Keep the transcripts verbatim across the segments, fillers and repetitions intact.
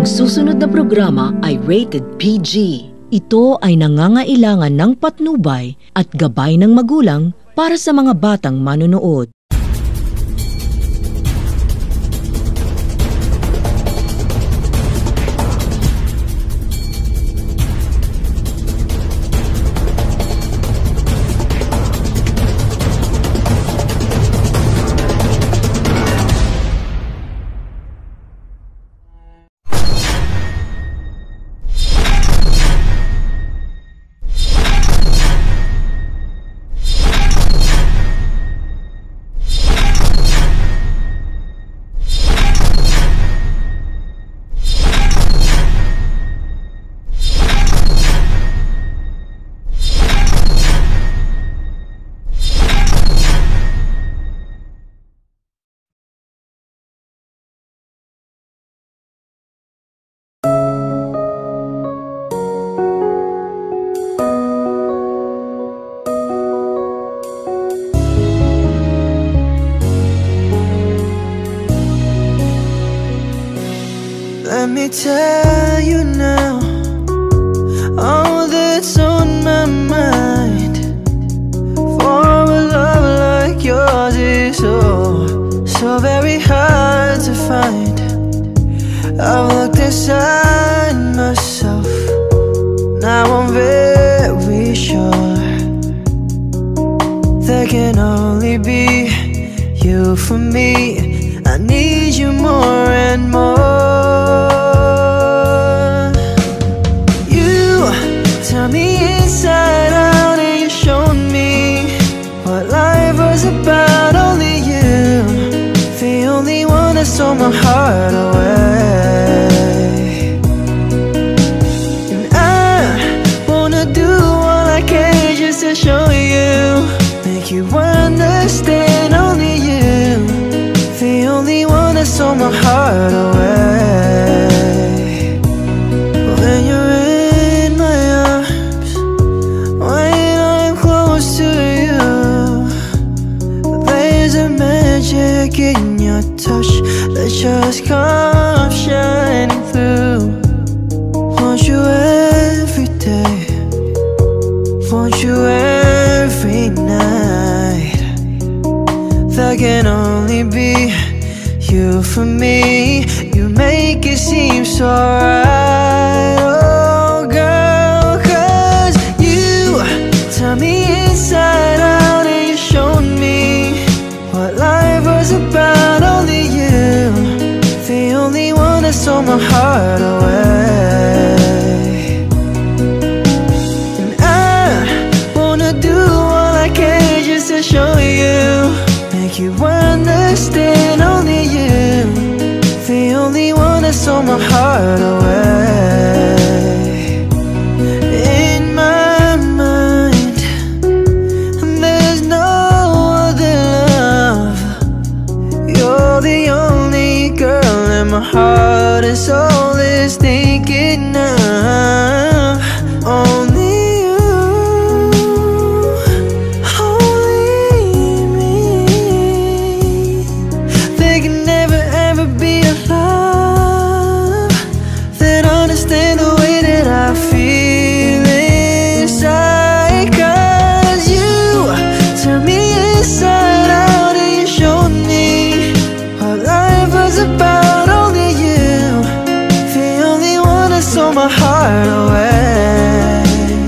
susunod na programa ay rated P G. Ito ay nangangailangan ng patnubay at gabay ng magulang para sa mga batang manonood. Let me tell you now all that's on my mind. For a love like yours is so, so very hard to find. I've looked inside myself, now I'm very sure there can only be you for me. I need you more and more. You turned me inside out and you showed me what life was about. Only you, the only one that stole my heart away. And I wanna do all I can just to show you, make you understand. Only you, the only one that stole my heart away. When you're in my arms, when I'm close to you, there's a magic in your touch that just comes shining through. Want you every day, want you every night. There can only be you for me. You make it seem so right, oh girl, 'cause you turned me inside out and you showed me what life was about. Only you, the only one that stole my heart away. And I wanna do all I can just to show you, make you understand. Only you, the only one that stole my heart away. In my mind, there's no other love. You're the only girl and my heart is always thinking of. Only my heart away.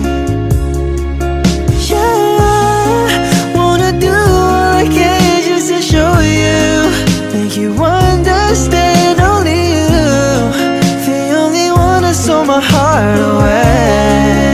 Yeah, wanna do all I can just to show you, make you understand. Only you, the only one that stole my heart away.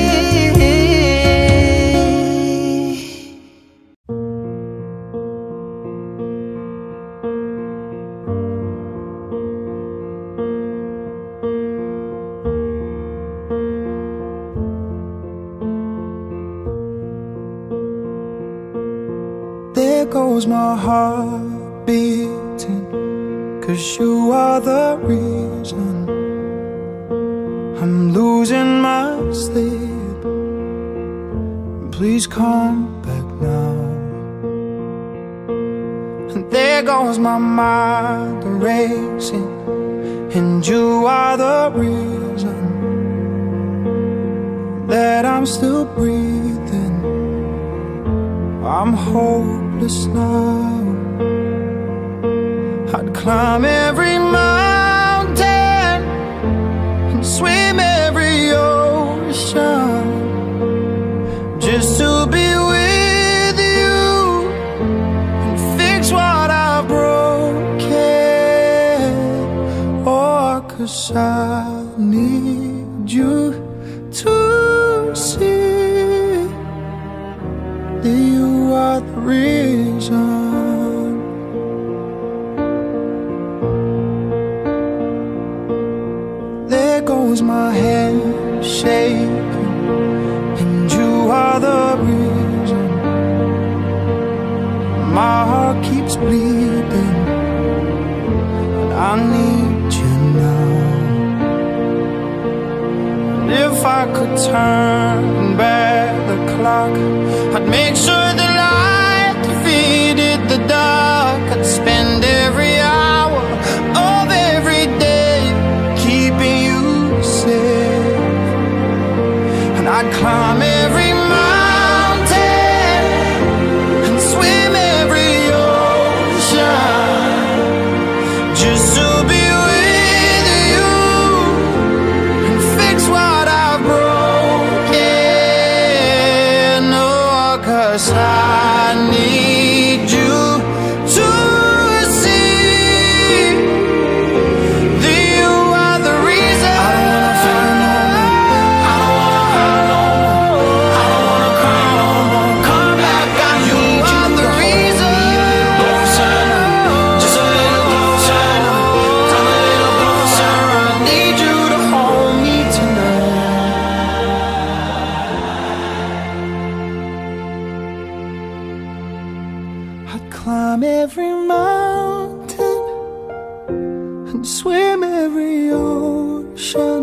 There goes my heart beating, 'cause you are the reason I'm losing my sleep. Please come back now. And there goes my mind racing, and you are the reason that I'm still breathing. I'm hopeless now. I'd climb every mountain and swim every ocean just to be with you and fix what I've broken. Oh, 'cause I need you to see that you are the reason. There goes my hand shaking, and you are the reason. My heart keeps bleeding, and I need you now. And if I could turn back the clock, I'd make sure the light defeated the dark. I'd spend every hour of every day keeping you safe, and I'd climb every mountain and swim every ocean just to be with you and fix what I've broken. Oh, 'cause I need you to see that you are the reason. I don't wanna fight no more. I don't wanna hurt no more. I don't wanna cry no more. Come back, I need you are the reason. Closer, just a little closer. Come a little closer. I need you to hold me tonight. I'd climb every mountain and swim every ocean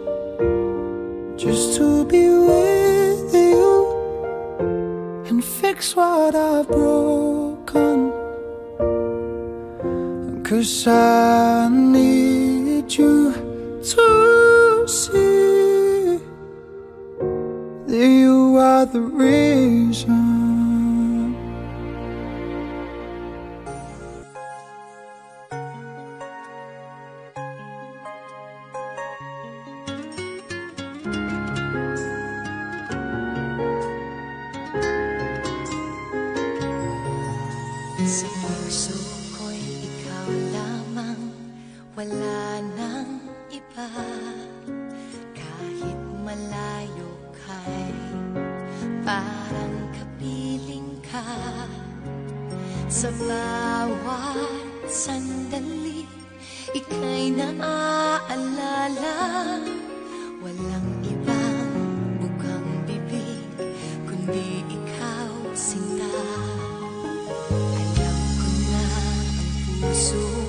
just to be with you and fix what I've broken. 'Cause I need you to see that you are the reason. Sa puso ko'y ikaw lamang, wala nang iba. Kahit malayo ka'y parang kapiling ka. Sa bawat sandali, ika'y naaalala. Walang ibang bukang bibig kundi ikaw, sinta. Alam ko na ang puso